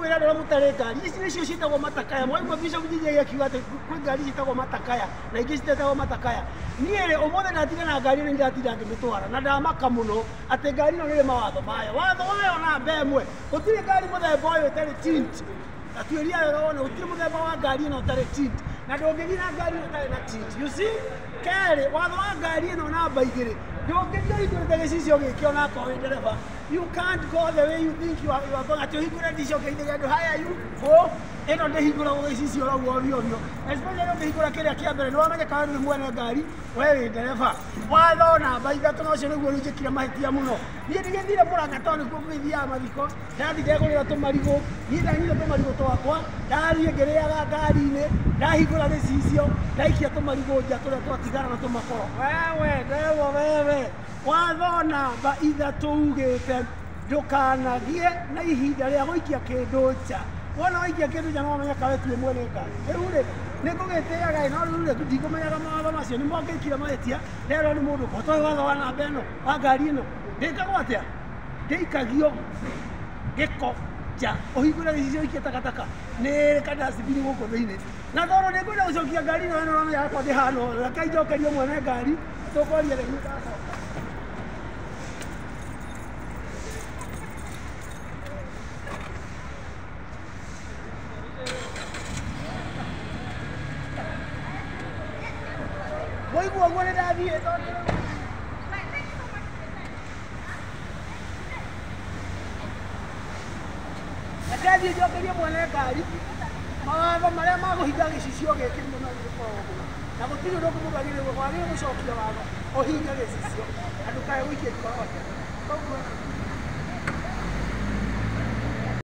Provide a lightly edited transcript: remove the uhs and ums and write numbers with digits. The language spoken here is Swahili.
kwira ndora mutare ngari ici nicio citagwo matakaya mwaigua bica kujije akiuga ati kwi ngari citagwo matakaya na ingi citetagwo matakaya niere omothe ndatiga na ngari ni ndatinda ngimitwara na ndamaka muno ati ngari no nire mawatho mayo watho wayo na mbemwe gutire ngari muthemba uyu tari tint atuiria yo wona gutire muthemba wa ngari no tari tint na ndongethi na ngari no tari na tint you see kere watho wa ngari no namba igiri ndongethi igiri tegecicio gikio na ko ndereba. You can't go the way you think you are going to higura disho ke inde haya you for eno de higura wo sisi ora wo bio especially de higura kile kia mbere no wamenye kana ni mwene ngari wewe dereva wathona baiga tono cio niguo rujikira mahitia muno ni ndigethire muranga toni kumithia mathiko ndathi ndegurira tumarigo ni ndanyire tumarigo twakwa ndari ngereaga ngari-ini ndahigura ricicio ndaikia tumarigo nja turia twatigara na tumakoro wewe ndewo wewe wathona ba ithatu ugite ndukanagie na ihinda ria guikia kindu nja wona waikia kindu nja no wamenye kawe tu mwene ngari riu ri nikugeteaga no riu ri ndikumenyaga mawatho macio ni mongikire mahitia rero ni mundu ko toy watho wa namba ino wa ngari ino ndikagwo atia ndikagio giko nja uhingure ricicio ikie takataka ni kadasibini guku thiini na thoro nikwenda gucokia ngari ino no yakwa ndihano reke njokerio mwene ngari tukwaria riu Waigua guo nĩndathiĩ ndathiĩ njokerie mwene ngari mawatho marĩa ma kũhinga gĩcicio gĩkĩ nĩmo magĩkoragwo na gũtirĩ ũndũ ũkũmũgagĩrĩrwo wagĩrĩire gũcokia watho ũhinge gĩcicio na ndũkae gũikia ikoro koguo